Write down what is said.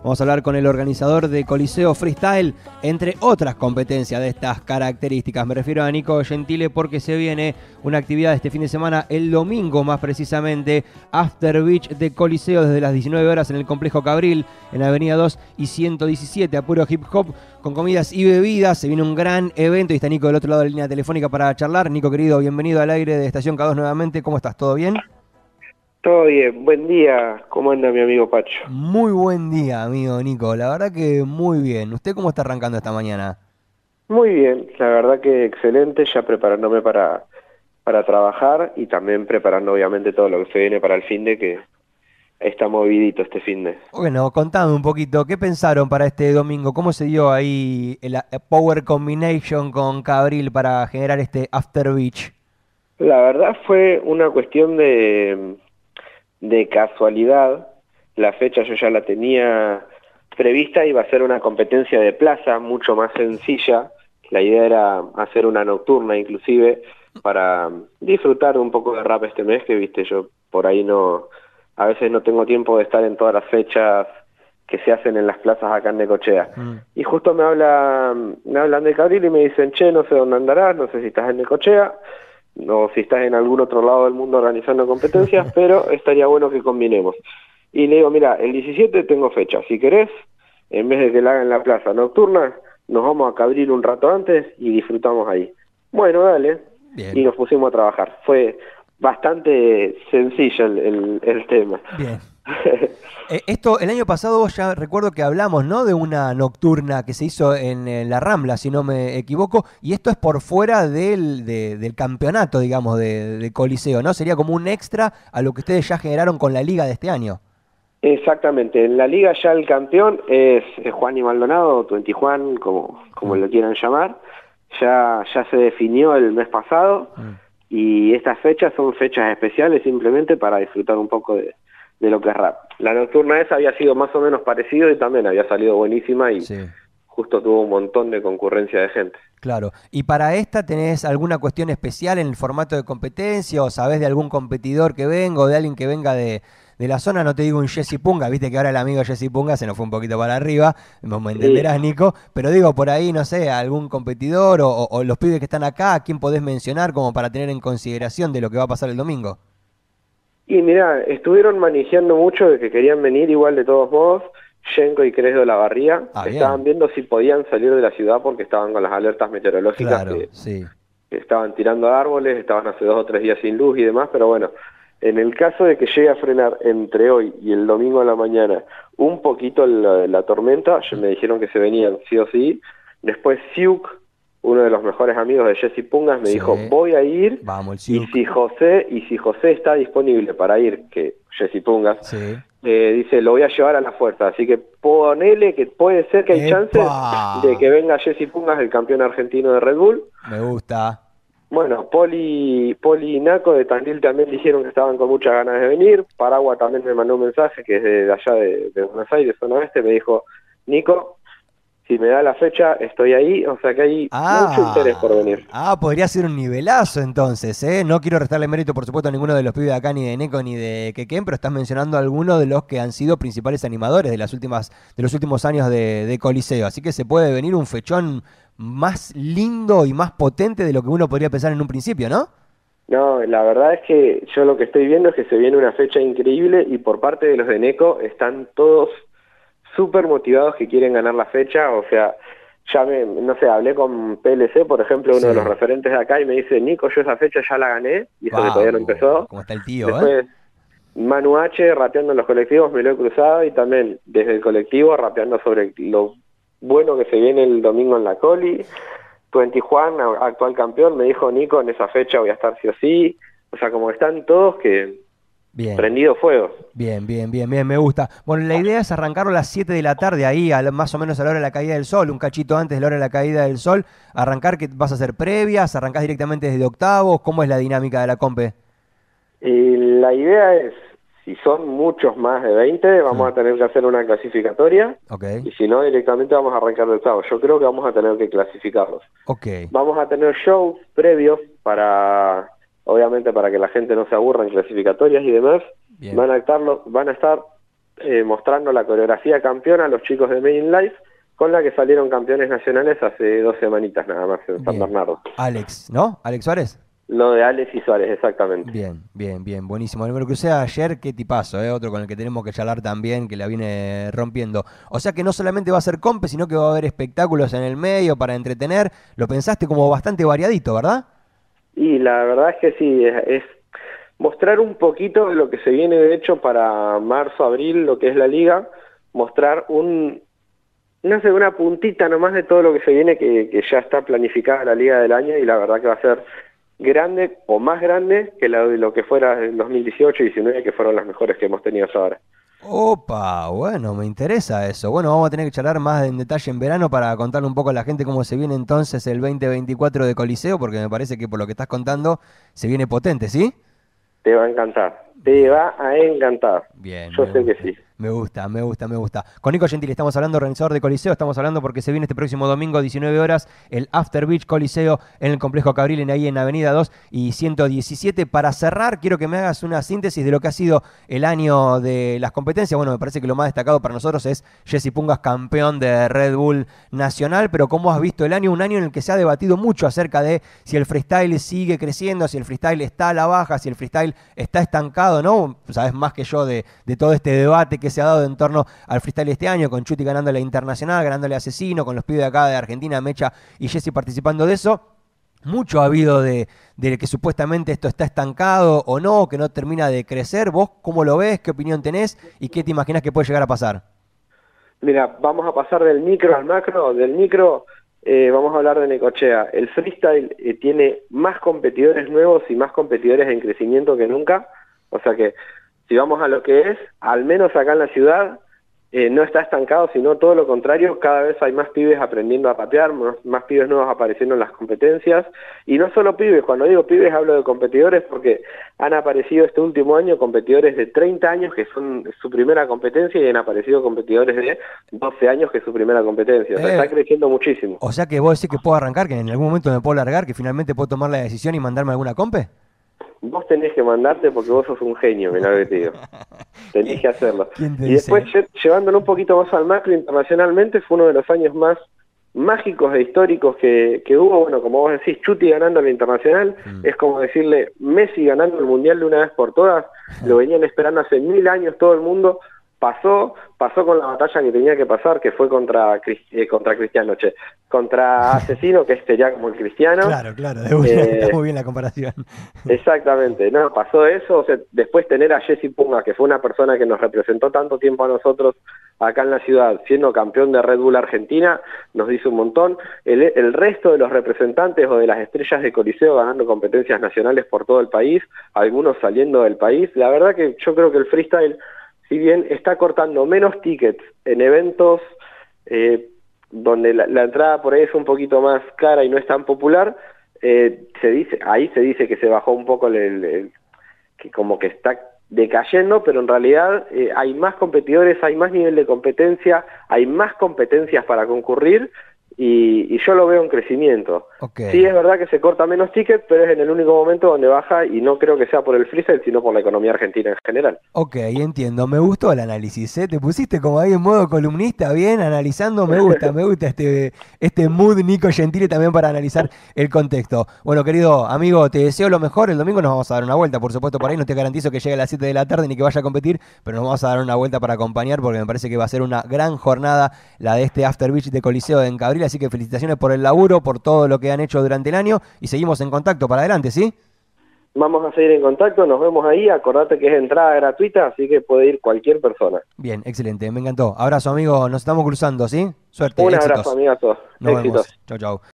Vamos a hablar con el organizador de Coliseo Freestyle, entre otras competencias de estas características. Me refiero a Nico Gentile porque se viene una actividad este fin de semana, el domingo más precisamente, After Beach de Coliseo desde las 19 horas en el Complejo Cabril, en la avenida 2 y 117, a puro hip hop, con comidas y bebidas. Se viene un gran evento y está Nico del otro lado de la línea telefónica para charlar. Nico querido, bienvenido al aire de Estación K2 nuevamente. ¿Cómo estás? ¿Todo bien? Todo bien, buen día. ¿Cómo anda mi amigo Pacho? Muy buen día, amigo Nico. La verdad que muy bien. ¿Usted cómo está arrancando esta mañana? Muy bien, la verdad que excelente, ya preparándome para trabajar y también preparando obviamente todo lo que se viene para el finde, que está movidito este finde. Bueno, contame un poquito, ¿qué pensaron para este domingo? ¿Cómo se dio ahí el Power Combination con Cabril para generar este After Beach? La verdad fue una cuestión de casualidad. La fecha yo ya la tenía prevista, iba a ser una competencia de plaza mucho más sencilla. La idea era hacer una nocturna inclusive para disfrutar un poco de rap este mes, que viste, yo por ahí a veces no tengo tiempo de estar en todas las fechas que se hacen en las plazas acá en Necochea. Y justo me hablan de Cabril y me dicen, che, no sé dónde andarás, no sé si estás en Necochea, o si estás en algún otro lado del mundo organizando competencias, pero estaría bueno que combinemos. Y le digo, mira, el 17 tengo fecha, si querés, en vez de que la haga en la plaza nocturna, nos vamos a Cabril un rato antes y disfrutamos ahí. Bueno, dale. Bien. Y nos pusimos a trabajar. Fue bastante sencillo el tema. Bien. Esto, el año pasado vos ya recuerdo que hablamos, ¿no? De una nocturna que se hizo en la Rambla, si no me equivoco, y esto es por fuera del campeonato, digamos, de Coliseo, ¿no? Sería como un extra a lo que ustedes ya generaron con la liga de este año. Exactamente, en la liga ya el campeón es Juan y Maldonado, Twenty Juan, como lo quieran llamar. Ya se definió el mes pasado y estas fechas son fechas especiales simplemente para disfrutar un poco de lo que es rap. La nocturna esa había sido más o menos parecido y también había salido buenísima y Sí. justo tuvo un montón de concurrencia de gente. Claro. ¿Y para esta tenés alguna cuestión especial en el formato de competencia o sabés de algún competidor que venga o de alguien que venga de la zona? No te digo un Jesse Punga, viste que ahora el amigo Jesse Punga se nos fue un poquito para arriba, me entenderás, Nico, pero digo por ahí, no sé, algún competidor o los pibes que están acá, ¿a quién podés mencionar como para tener en consideración de lo que va a pasar el domingo? Y mirá, estuvieron manejando mucho de que querían venir igual de todos modos. Yenko y Cresdo Lavarría Ah, bien. estaban viendo si podían salir de la ciudad porque estaban con las alertas meteorológicas Claro, que sí. estaban tirando árboles, estaban hace 2 o 3 días sin luz y demás, pero bueno, en el caso de que llegue a frenar entre hoy y el domingo a la mañana un poquito la tormenta, me dijeron que se venían sí o sí. Después Siuk, uno de los mejores amigos de Jesse Pungas, me Sí. dijo, voy a ir, Vamos, el y Siuk. si José está disponible para ir, que Jesse Pungas, Sí. dice, lo voy a llevar a la fuerza, así que ponele que puede ser que hay chances ¡Epa! de que venga Jesse Pungas, el campeón argentino de Red Bull. Me gusta. Bueno, Poli y Naco de Tandil también dijeron que estaban con muchas ganas de venir. Paragua también me mandó un mensaje, que es de allá de Buenos Aires, zona oeste, me dijo, Nico, si me da la fecha, estoy ahí, o sea que hay mucho interés por venir. Podría ser un nivelazo entonces, ¿eh? No quiero restarle mérito, por supuesto, a ninguno de los pibes de acá, ni de Neko, ni de Quequén, pero estás mencionando a algunos de los que han sido principales animadores de los últimos años de Coliseo. Así que se puede venir un fechón más lindo y más potente de lo que uno podría pensar en un principio, ¿no? No, la verdad es que yo lo que estoy viendo es que se viene una fecha increíble y por parte de los de Neko están todos súper motivados que quieren ganar la fecha, o sea, no sé, hablé con PLC, por ejemplo, uno de los referentes de acá, y me dice, Nico, yo esa fecha ya la gané, y eso que todavía no empezó. ¿Cómo está el tío, Después, Manu H, rapeando en los colectivos, me lo he cruzado, y también desde el colectivo, rapeando sobre lo bueno que se viene el domingo en la Coli. Twenty Juan, actual campeón, me dijo, Nico, en esa fecha voy a estar sí o sí. O sea, como están todos que... Bien. Prendido fuego. Bien, me gusta. Bueno, la idea es arrancarlo a las 7 de la tarde, ahí más o menos a la hora de la caída del sol, un cachito antes de la hora de la caída del sol. Arrancar, ¿qué vas a hacer previas? ¿Arrancás directamente desde octavos? ¿Cómo es la dinámica de la compe? Y la idea es, si son muchos más de 20, vamos a tener que hacer una clasificatoria. Okay. Y si no, directamente vamos a arrancar del octavo. Yo creo que vamos a tener que clasificarlos. Okay. Vamos a tener shows previos obviamente para que la gente no se aburra en clasificatorias y demás. Bien. Van a estar mostrando la coreografía campeona a los chicos de Made in Life, con la que salieron campeones nacionales hace 2 semanitas nada más en San Bernardo. Alex, ¿no? ¿Alex Suárez? Lo de Alex y Suárez, exactamente. Bien, buenísimo. Me lo crucé ayer, qué tipazo, otro con el que tenemos que charlar también, que la viene rompiendo. O sea que no solamente va a ser compe, sino que va a haber espectáculos en el medio para entretener. Lo pensaste como bastante variadito, ¿verdad? Y la verdad es que sí, es mostrar un poquito de lo que se viene de hecho para marzo, abril, lo que es la liga, mostrar una puntita nomás de todo lo que se viene, que ya está planificada la liga del año, y la verdad que va a ser grande o más grande que lo que fuera en 2018 y 19, que fueron las mejores que hemos tenido hasta ahora. Opa, bueno, me interesa eso. Bueno, vamos a tener que charlar más en detalle en verano para contarle un poco a la gente cómo se viene entonces el 2024 de Coliseo, porque me parece que por lo que estás contando se viene potente, ¿sí? Te va a encantar, te va a encantar. Bien. Yo sé que sí. Me gusta. Con Nico Gentili estamos hablando, organizador de Coliseo, estamos hablando porque se viene este próximo domingo, 19 horas, el After Beach Coliseo en el Complejo Cabril, ahí en Avenida 2 y 117. Para cerrar, quiero que me hagas una síntesis de lo que ha sido el año de las competencias. Bueno, me parece que lo más destacado para nosotros es Jesse Pungas, campeón de Red Bull Nacional, pero ¿cómo has visto el año? Un año en el que se ha debatido mucho acerca de si el freestyle sigue creciendo, si el freestyle está a la baja, si el freestyle está estancado, ¿no? Sabes más que yo de todo este debate que se ha dado en torno al freestyle este año, con Chuti ganándole a Internacional, ganándole a Asesino, con los pibes de acá de Argentina, Mecha y Jesse participando de eso. Mucho ha habido de que supuestamente esto está estancado o no, que no termina de crecer. ¿Vos cómo lo ves? ¿Qué opinión tenés? ¿Y qué te imaginás que puede llegar a pasar? Mira, vamos a pasar del micro al macro. Del micro vamos a hablar de Necochea. El freestyle tiene más competidores nuevos y más competidores en crecimiento que nunca. O sea que si vamos a lo que es, al menos acá en la ciudad, no está estancado, sino todo lo contrario. Cada vez hay más pibes aprendiendo a rapear, más pibes nuevos apareciendo en las competencias. Y no solo pibes, cuando digo pibes hablo de competidores porque han aparecido este último año competidores de 30 años que son su primera competencia, y han aparecido competidores de 12 años que es su primera competencia. O sea, está creciendo muchísimo. O sea que vos decís que puedo arrancar, que en algún momento me puedo largar, que finalmente puedo tomar la decisión y mandarme alguna compe. Vos tenés que mandarte porque vos sos un genio, mirá lo que te digo. Tenés que hacerlo. Y después, llevándolo un poquito más al macro, internacionalmente, fue uno de los años más mágicos e históricos que hubo. Bueno, como vos decís, Chuti ganando el internacional, es como decirle Messi ganando el mundial de una vez por todas. Lo venían esperando hace 1000 años todo el mundo. Pasó con la batalla que tenía que pasar, que fue contra Asesino, que sería como el Cristiano. Claro, está muy bien la comparación. Exactamente, no, pasó eso. O sea, después tener a Jesse Punga, que fue una persona que nos representó tanto tiempo a nosotros acá en la ciudad, siendo campeón de Red Bull Argentina, nos dice un montón. El resto de los representantes o de las estrellas de Coliseo ganando competencias nacionales por todo el país, algunos saliendo del país. La verdad que yo creo que el freestyle, si bien está cortando menos tickets en eventos donde la entrada por ahí es un poquito más cara y no es tan popular, se dice que se bajó un poco que como que está decayendo, pero en realidad hay más competidores, hay más nivel de competencia, hay más competencias para concurrir, y yo lo veo en crecimiento. Okay. Sí, es verdad que se corta menos tickets, pero es en el único momento donde baja, y no creo que sea por el freestyle, sino por la economía argentina en general. Ok, entiendo. Me gustó el análisis, ¿eh? Te pusiste como ahí en modo columnista, bien, analizando. Me gusta este mood Nico Gentili también para analizar el contexto. Bueno, querido amigo, te deseo lo mejor. El domingo nos vamos a dar una vuelta, por supuesto, por ahí. No te garantizo que llegue a las 7 de la tarde ni que vaya a competir, pero nos vamos a dar una vuelta para acompañar, porque me parece que va a ser una gran jornada la de este After Beach de Coliseo en Cabril. Así que felicitaciones por el laburo, por todo lo que han hecho durante el año, y seguimos en contacto para adelante, ¿sí? Vamos a seguir en contacto, nos vemos ahí. Acordate que es entrada gratuita, así que puede ir cualquier persona. Bien, excelente, me encantó. Abrazo, amigo, nos estamos cruzando, ¿sí? Suerte, Un éxitos. abrazo, amigazo. Nos Éxitos. vemos. Chau, chau.